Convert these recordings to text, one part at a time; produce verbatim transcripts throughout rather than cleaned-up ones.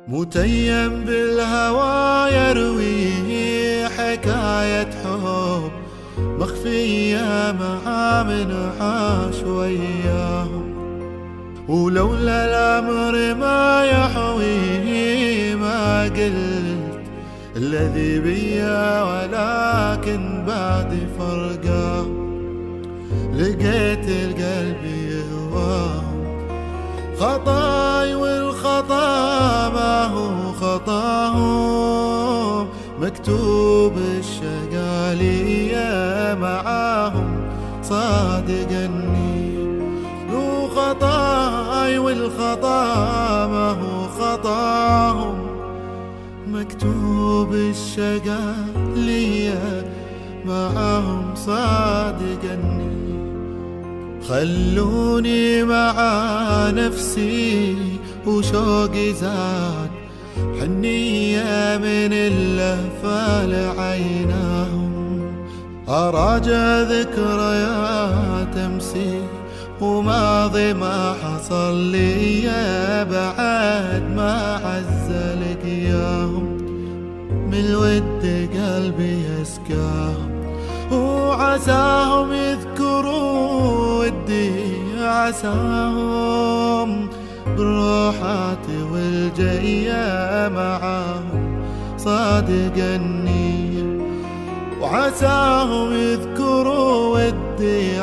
متيم بالهوى يروي حكاية حب مخفية مع من عاش وياهم، ولولا الأمر ما يحويه ما قلت الذي بيا، ولكن بعد فرقه لقيت القلب يهواهم. خطاي والخطا ما هو خطاهم، مكتوب الشقالية معاهم صادقني. لو خطاي والخطا ما هو خطاهم، مكتوب الشقالية معاهم صادقني. خلوني مع نفسي وشوقي زاد، حنية من اللهفة لعيناهم. أراجع ذكريات أمسي وماضي ما حصل لي بعد ما عزلك إياهم. من الود قلبي يسكاهم وعساهم يذكروا ودي، عساهم بروحاتي والجاية معاهم صادقني. وعساهم يذكروا ودي،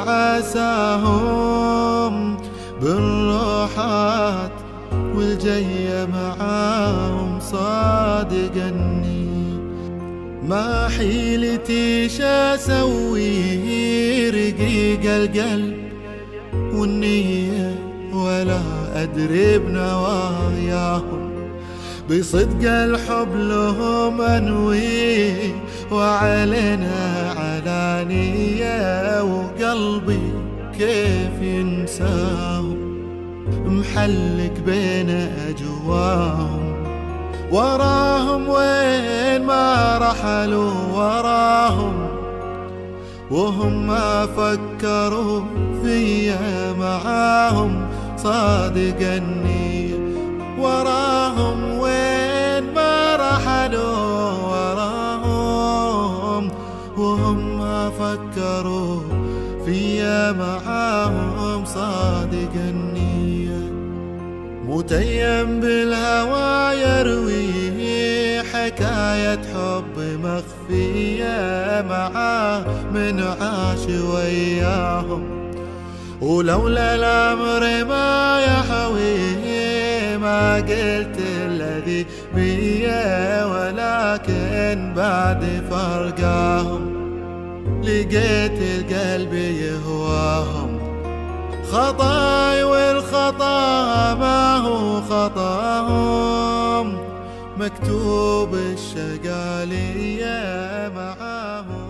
عساهم بالروحات والجاية معاهم صادقني. ما حيلتي شا اسوي رقيق القلب والنية، ولا ادري بنواياهم. بصدق الحب لهم انوي وعلنا علانية، وقلبي كيف ينساهم محلك بين اجواهم. وراهم وين ما رحلوا وراهم، وهم ما فكروا فيا معاهم صادقني. وراهم وين ما رحلوا وراهم، وهم ما فكروا فيا معاهم صادقني. متيم بالهوى يروي حكاية حب مخفية معاه من عاش وياهم. ولولا الأمر ما يحويه ما قلت الذي بيا، ولكن بعد فرقاهم لقيت القلب يهواهم. خطاي والخطا ما هو خطاهم، مكتوب الشقالية معاهم.